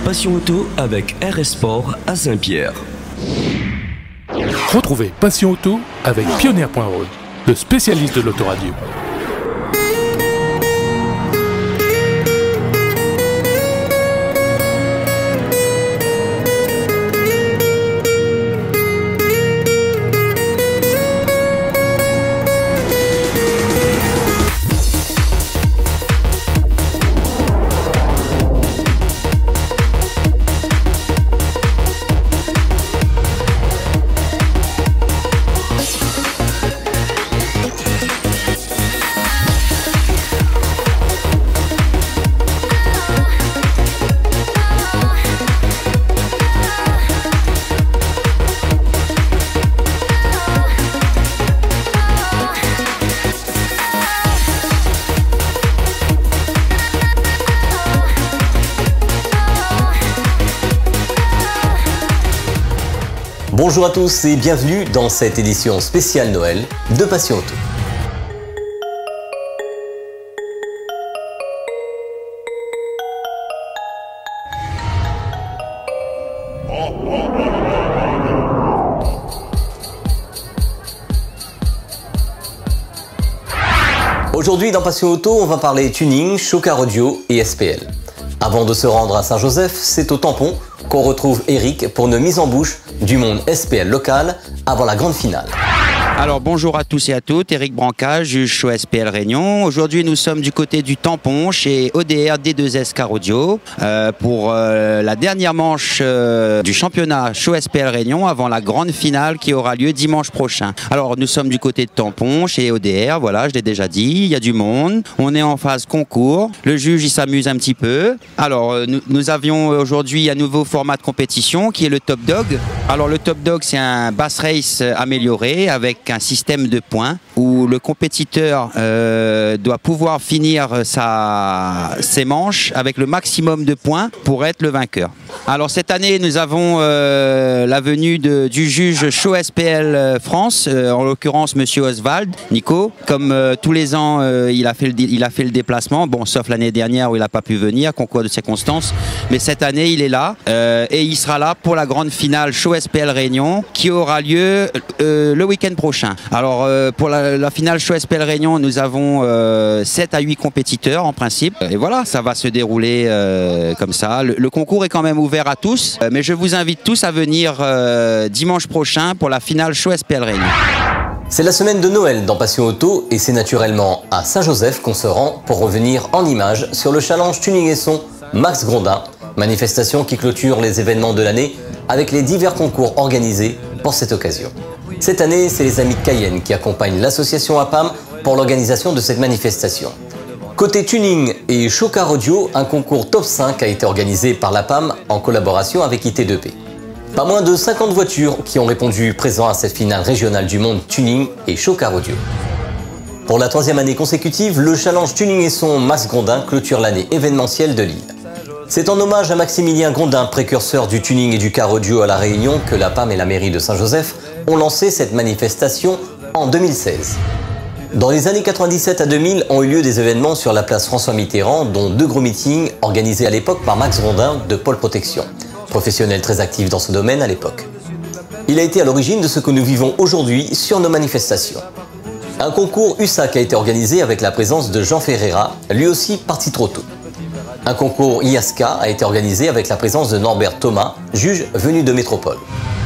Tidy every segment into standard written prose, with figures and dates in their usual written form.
Passion Auto avec RS Sport à Saint-Pierre. Retrouvez Passion Auto avec Pioneer.road, le spécialiste de l'autoradio. Bonjour à tous et bienvenue dans cette édition spéciale Noël de Passion Auto. Aujourd'hui dans Passion Auto, on va parler tuning, show car audio et SPL. Avant de se rendre à Saint-Joseph, c'est au tampon qu'on retrouve Eric pour une mise en bouche du monde SPL local avant la grande finale. Alors bonjour à tous et à toutes, Eric Branca, juge show SPL Réunion. Aujourd'hui nous sommes du côté du tampon chez ODR D2S Car Audio pour la dernière manche du championnat show SPL Réunion avant la grande finale qui aura lieu dimanche prochain. Alors nous sommes du côté de tampon chez ODR, voilà je l'ai déjà dit, il y a du monde, on est en phase concours, le juge il s'amuse un petit peu. Alors nous avions aujourd'hui un nouveau format de compétition qui est le Top Dog. Alors le Top Dog c'est un bass race amélioré avec un système de points où le compétiteur doit pouvoir finir ses manches avec le maximum de points pour être le vainqueur. Alors cette année nous avons la venue du juge show SPL France, en l'occurrence monsieur Oswald, Nico. Comme tous les ans il a fait le déplacement, bon sauf l'année dernière où il n'a pas pu venir, concours de circonstances, mais cette année il est là et il sera là pour la grande finale show SPL Réunion qui aura lieu le week-end prochain. Alors pour la finale show SPL Réunion, nous avons 7 à 8 compétiteurs en principe. Et voilà, ça va se dérouler comme ça. Le concours est quand même ouvert à tous, mais je vous invite tous à venir dimanche prochain pour la finale show SPL Réunion. C'est la semaine de Noël dans Passion Auto et c'est naturellement à Saint-Joseph qu'on se rend pour revenir en images sur le challenge tuning et son Max Grondin, manifestation qui clôture les événements de l'année avec les divers concours organisés pour cette occasion. Cette année, c'est les amis de Cayenne qui accompagnent l'association APAM pour l'organisation de cette manifestation. Côté tuning et show car audio, un concours top 5 a été organisé par l'APAM en collaboration avec IT2P. Pas moins de 50 voitures qui ont répondu présent à cette finale régionale du monde tuning et show car audio. Pour la 3e année consécutive, le challenge tuning et son Max Grondin clôture l'année événementielle de Lille. C'est en hommage à Maximilien Grondin, précurseur du tuning et du car audio à La Réunion, que l'APAM et la mairie de Saint-Joseph ont lancé cette manifestation en 2016. Dans les années 97 à 2000 ont eu lieu des événements sur la place François Mitterrand, dont 2 gros meetings organisés à l'époque par Max Grondin de Pôle Protection, professionnel très actif dans ce domaine à l'époque. Il a été à l'origine de ce que nous vivons aujourd'hui sur nos manifestations. Un concours USAC a été organisé avec la présence de Jean Ferreira, lui aussi parti trop tôt. Un concours IASCA a été organisé avec la présence de Norbert Thomas, juge venu de métropole.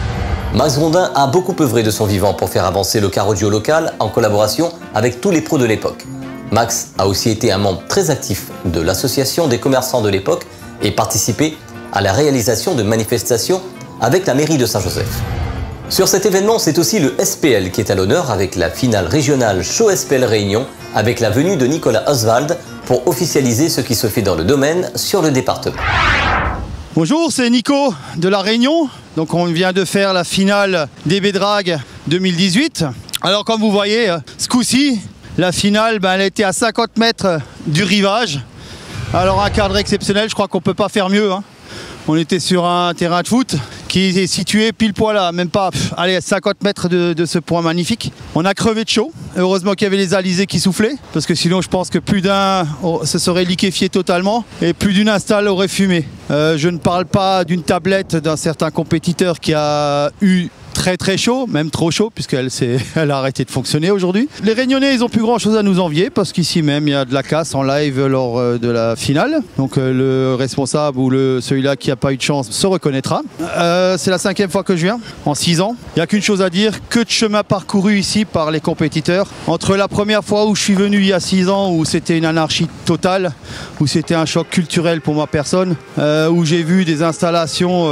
Max Grondin a beaucoup œuvré de son vivant pour faire avancer le car audio local en collaboration avec tous les pros de l'époque. Max a aussi été un membre très actif de l'association des commerçants de l'époque et participé à la réalisation de manifestations avec la mairie de Saint-Joseph. Sur cet événement, c'est aussi le SPL qui est à l'honneur avec la finale régionale show SPL Réunion avec la venue de Nicolas Oswald pour officialiser ce qui se fait dans le domaine sur le département. Bonjour, c'est Nico de La Réunion. Donc on vient de faire la finale DB Drag 2018. Alors comme vous voyez, ce coup-ci, la finale, elle était à 50 mètres du rivage. Alors un cadre exceptionnel, je crois qu'on ne peut pas faire mieux. On était sur un terrain de foot qui est situé pile poil là, même pas allez, 50 mètres de ce point magnifique. On a crevé de chaud. Heureusement qu'il y avait les alizés qui soufflaient, parce que sinon je pense que plus d'un se serait liquéfié totalement et plus d'une installe aurait fumé. Je ne parle pas d'une tablette d'un certain compétiteur qui a eu très chaud, même trop chaud, puisqu'elle elle a arrêté de fonctionner aujourd'hui. Les Réunionnais, ils ont plus grand chose à nous envier, parce qu'ici même il y a de la casse en live lors de la finale. Donc le responsable ou celui-là qui n'a pas eu de chance se reconnaîtra. C'est la 5e fois que je viens, en 6 ans. Il n'y a qu'une chose à dire, que de chemin parcouru ici par les compétiteurs. Entre la première fois où je suis venu il y a 6 ans, où c'était une anarchie totale, où c'était un choc culturel pour ma personne, où j'ai vu des installations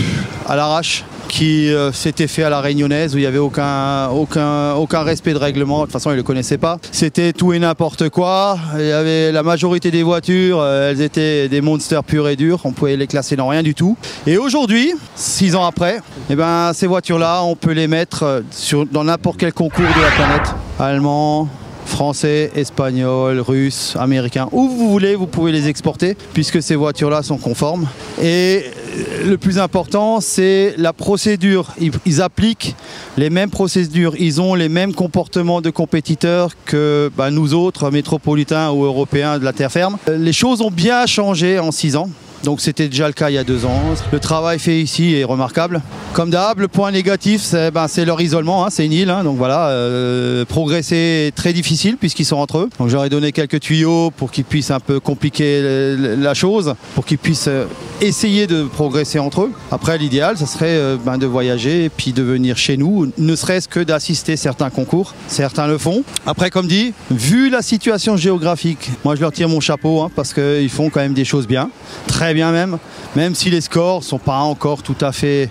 à l'arrache, qui s'était fait à la réunionnaise, où il n'y avait aucun respect de règlement. De toute façon, ils ne le connaissaient pas. C'était tout et n'importe quoi. Il y avait la majorité des voitures, elles étaient des monsters purs et durs. On pouvait les classer dans rien du tout. Et aujourd'hui, 6 ans après, eh ben, ces voitures-là, on peut les mettre dans n'importe quel concours de la planète. Allemand, français, espagnol, russe, américain, où vous voulez, vous pouvez les exporter puisque ces voitures-là sont conformes. Et le plus important, c'est la procédure. Ils appliquent les mêmes procédures, ils ont les mêmes comportements de compétiteurs que nous autres, métropolitains ou européens de la terre ferme. Les choses ont bien changé en 6 ans. Donc c'était déjà le cas il y a 2 ans. Le travail fait ici est remarquable. Comme d'hab, le point négatif, c'est leur isolement, hein, c'est une île. Hein, donc voilà, progresser est très difficile puisqu'ils sont entre eux. Donc j'aurais donné quelques tuyaux pour qu'ils puissent un peu compliquer la chose, pour qu'ils puissent essayer de progresser entre eux. Après, l'idéal, ça serait de voyager et puis de venir chez nous, ne serait-ce que d'assister certains concours. Certains le font. Après, comme dit, vu la situation géographique, moi je leur tire mon chapeau hein, parce qu'ils font quand même des choses bien. Très bien même si les scores ne sont pas encore tout à fait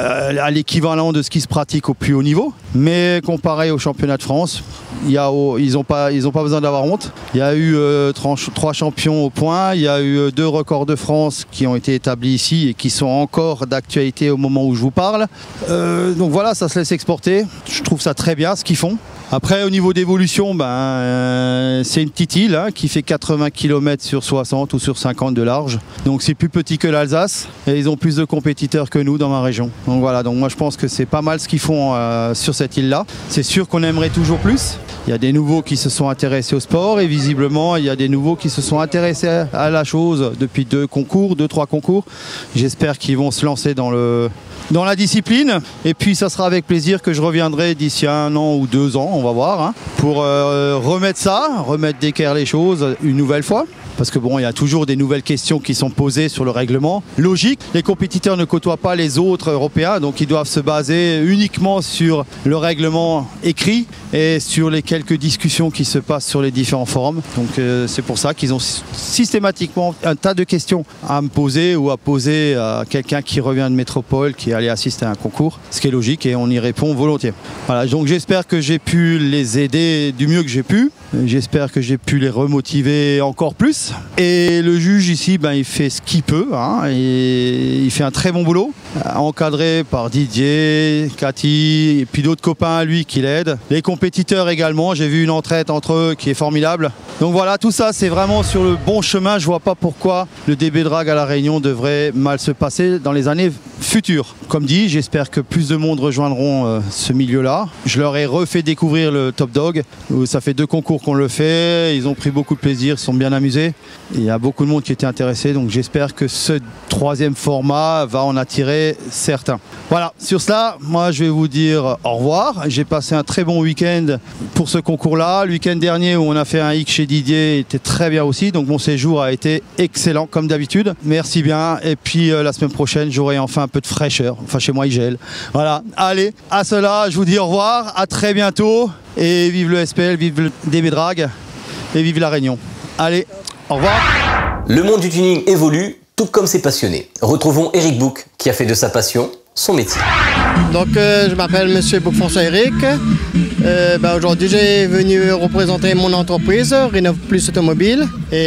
à l'équivalent de ce qui se pratique au plus haut niveau. Mais comparé au championnat de France, ils n'ont pas besoin d'avoir honte. Il y a eu 3 champions au point, il y a eu 2 records de France qui ont été établis ici et qui sont encore d'actualité au moment où je vous parle. Donc voilà, ça se laisse exporter. Je trouve ça très bien ce qu'ils font. Après, au niveau d'évolution, c'est une petite île hein, qui fait 80 km sur 60 ou sur 50 de large. Donc c'est plus petit que l'Alsace et ils ont plus de compétiteurs que nous dans ma région. Donc voilà, donc moi je pense que c'est pas mal ce qu'ils font sur cette île-là. C'est sûr qu'on aimerait toujours plus. Il y a des nouveaux qui se sont intéressés au sport et visiblement il y a des nouveaux qui se sont intéressés à la chose depuis 2-3 concours. J'espère qu'ils vont se lancer dans la discipline et puis ça sera avec plaisir que je reviendrai d'ici 1 an ou 2 ans, on va voir, hein, pour remettre d'équerre les choses une nouvelle fois. Parce que bon, il y a toujours des nouvelles questions qui sont posées sur le règlement. Logique, les compétiteurs ne côtoient pas les autres Européens, donc ils doivent se baser uniquement sur le règlement écrit et sur les quelques discussions qui se passent sur les différents forums. Donc c'est pour ça qu'ils ont systématiquement un tas de questions à me poser ou à poser à quelqu'un qui revient de métropole, qui est allé assister à un concours, ce qui est logique et on y répond volontiers. Voilà, donc j'espère que j'ai pu les aider du mieux que j'ai pu. J'espère que j'ai pu les remotiver encore plus. Et le juge ici, il fait ce qu'il peut, hein, et il fait un très bon boulot, encadré par Didier, Cathy, et puis d'autres copains à lui qui l'aident. Les compétiteurs également, j'ai vu une entraide entre eux qui est formidable. Donc voilà, tout ça c'est vraiment sur le bon chemin. Je vois pas pourquoi le DB Drag à La Réunion devrait mal se passer dans les années futures. Comme dit, j'espère que plus de monde rejoindront ce milieu-là. Je leur ai refait découvrir le Top Dog. Ça fait 2 concours qu'on le fait. Ils ont pris beaucoup de plaisir, se sont bien amusés. Il y a beaucoup de monde qui était intéressé. Donc j'espère que ce 3e format va en attirer certains. Voilà, sur cela, moi je vais vous dire au revoir. J'ai passé un très bon week-end pour ce concours-là. Le week-end dernier où on a fait un X chez Didier était très bien aussi. Donc mon séjour a été excellent comme d'habitude. Merci bien. Et puis la semaine prochaine, j'aurai enfin un peu de fraîcheur. Enfin chez moi il gèle. Voilà, allez, à cela, je vous dis au revoir. À très bientôt. Et vive le SPL, vive le DB Drag et vive La Réunion. Allez, au revoir. Le monde du tuning évolue, tout comme ses passionnés. Retrouvons Eric Bouc, qui a fait de sa passion son métier. Donc je m'appelle Monsieur Bouc-François Eric. Aujourd'hui j'ai venu représenter mon entreprise, Rénov Plus Automobile.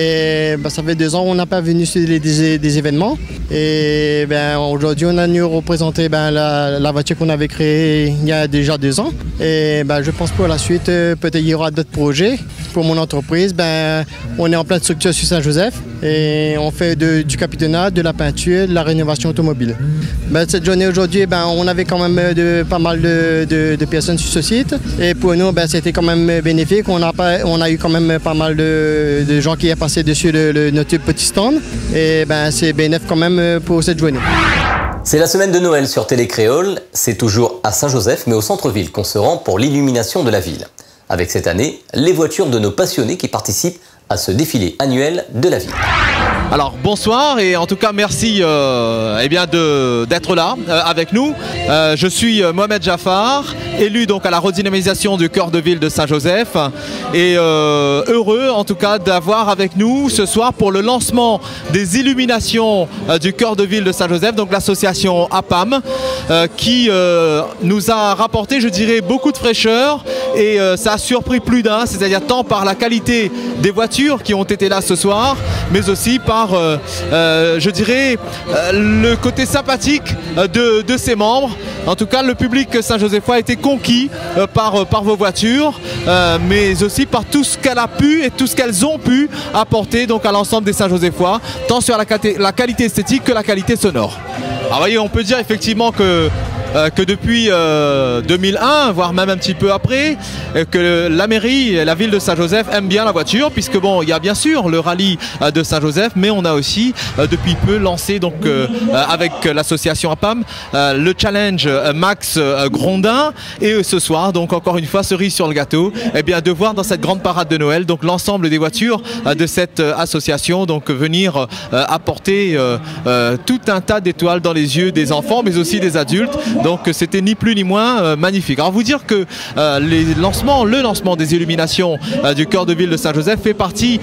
Et ça fait 2 ans qu'on n'a pas venu sur des événements. Et aujourd'hui on a venu représenter la voiture qu'on avait créée il y a déjà 2 ans. Et je pense pour la suite peut-être il y aura d'autres projets. pour mon entreprise, on est en pleine structure sur Saint-Joseph et on fait du capitonnat, de la peinture, de la rénovation automobile. Cette journée aujourd'hui, on avait quand même pas mal de personnes sur ce site et pour nous, c'était quand même bénéfique. On a eu quand même pas mal de gens qui sont passés dessus notre petit stand et c'est bénéfique quand même pour cette journée. C'est la semaine de Noël sur Télé Créole. C'est toujours à Saint-Joseph, mais au centre-ville qu'on se rend pour l'illumination de la ville. Avec cette année, les voitures de nos passionnés qui participent à ce défilé annuel de la ville. Alors bonsoir et en tout cas merci d'être là avec nous. Je suis Mohamed Jaffar, élu donc à la redynamisation du cœur de ville de Saint-Joseph et heureux en tout cas d'avoir avec nous ce soir pour le lancement des illuminations du cœur de ville de Saint-Joseph, donc l'association APAM qui nous a rapporté, je dirais, beaucoup de fraîcheur et ça a surpris plus d'un, c'est-à-dire tant par la qualité des voitures qui ont été là ce soir, mais aussi par, je dirais, le côté sympathique de ses membres. En tout cas, le public saint-josephois a été conquis par vos voitures, mais aussi par tout ce qu'elle a pu et tout ce qu'elles ont pu apporter donc à l'ensemble des Saint-Josephois, tant sur la qualité esthétique que la qualité sonore. Alors, voyez, on peut dire effectivement que depuis 2001, voire même un petit peu après, que la mairie et la ville de Saint-Joseph aiment bien la voiture, puisque bon, il y a bien sûr le rallye de Saint-Joseph, mais on a aussi depuis peu lancé donc avec l'association APAM le challenge Max Grondin, et ce soir donc encore une fois cerise sur le gâteau, de voir dans cette grande parade de Noël donc l'ensemble des voitures de cette association donc venir apporter tout un tas d'étoiles dans les yeux des enfants, mais aussi des adultes. Donc c'était ni plus ni moins magnifique. Alors vous dire que le lancement des illuminations du cœur de ville de Saint-Joseph fait partie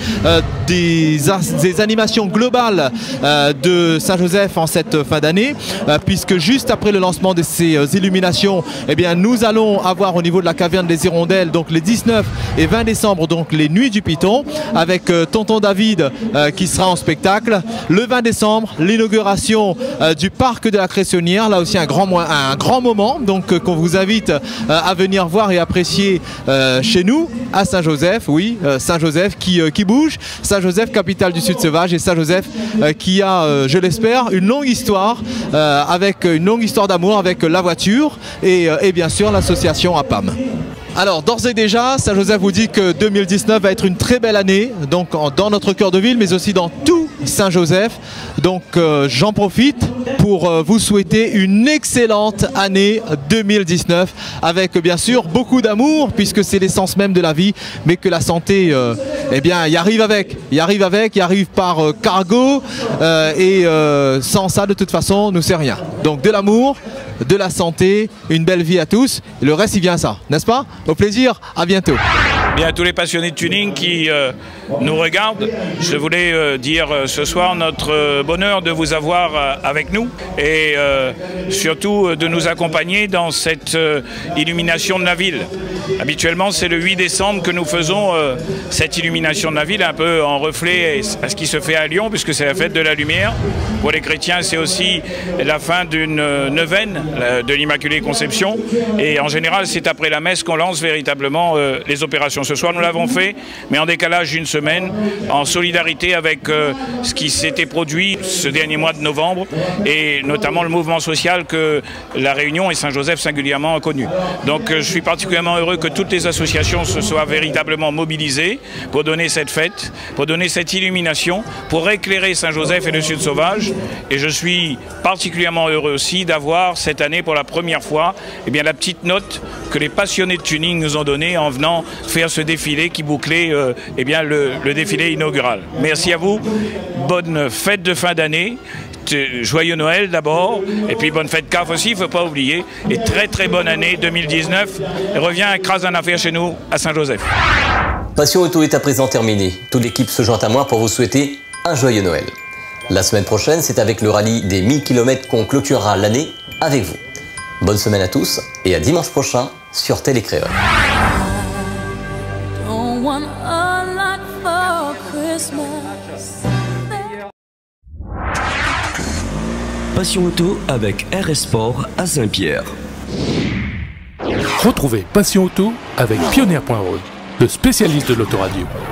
des animations globales de Saint-Joseph en cette fin d'année, puisque juste après le lancement de ces illuminations, nous allons avoir au niveau de la caverne des Hirondelles donc les 19 et 20 décembre donc les Nuits du Python avec Tonton David qui sera en spectacle. Le 20 décembre, l'inauguration du parc de la Cressonnière, là aussi un grand moment donc qu'on vous invite à venir voir et apprécier chez nous à Saint-Joseph. Oui, Saint-Joseph qui bouge, Saint-Joseph capitale du Sud sauvage, et Saint-Joseph qui a, je l'espère, une longue histoire d'amour avec la voiture et bien sûr l'association APAM. Alors d'ores et déjà, Saint-Joseph vous dit que 2019 va être une très belle année, donc dans notre cœur de ville, mais aussi dans tout Saint-Joseph. Donc j'en profite pour vous souhaiter une excellente année 2019, avec bien sûr beaucoup d'amour, puisque c'est l'essence même de la vie, mais que la santé, y arrive par cargo, et sans ça, de toute façon, nous c'est rien. Donc de l'amour, de la santé, une belle vie à tous, et le reste il vient à ça, n'est-ce pas? Au plaisir, à bientôt. Bien, à tous les passionnés de tuning qui nous regardent, je voulais dire ce soir notre bonheur de vous avoir avec nous et surtout de nous accompagner dans cette illumination de la ville. Habituellement, c'est le 8 décembre que nous faisons cette illumination de la ville, un peu en reflet à ce qui se fait à Lyon, puisque c'est la fête de la lumière. Pour les chrétiens, c'est aussi la fin d'une neuvaine de l'Immaculée Conception. Et en général, c'est après la messe qu'on lance véritablement les opérations. Ce soir, nous l'avons fait, mais en décalage d'une semaine, en solidarité avec ce qui s'était produit ce dernier mois de novembre, et notamment le mouvement social que La Réunion et Saint-Joseph singulièrement a connu. Donc je suis particulièrement heureux que toutes les associations se soient véritablement mobilisées pour donner cette fête, pour donner cette illumination, pour éclairer Saint-Joseph et le Sud sauvage. Et je suis particulièrement heureux aussi d'avoir cette année pour la première fois la petite note que les passionnés de tuning nous ont donnée en venant faire ce défilé qui bouclait le défilé inaugural. Merci à vous, bonne fête de fin d'année. Joyeux Noël d'abord, et puis bonne fête CAF aussi, il ne faut pas oublier, et très très bonne année 2019. Et reviens à Cras en affaire chez nous à Saint-Joseph. Passion Auto est à présent terminée. Toute l'équipe se joint à moi pour vous souhaiter un joyeux Noël. La semaine prochaine, c'est avec le rallye des 1000 km qu'on clôturera l'année avec vous. Bonne semaine à tous et à dimanche prochain sur Télé Créole. Passion Auto avec RS Sport à Saint-Pierre. Retrouvez Passion Auto avec Pioneer.org, le spécialiste de l'autoradio.